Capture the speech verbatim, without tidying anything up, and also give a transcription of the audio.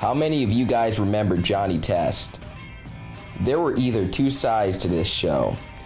How many of you guys remember Johnny Test? There were either two sides to this show.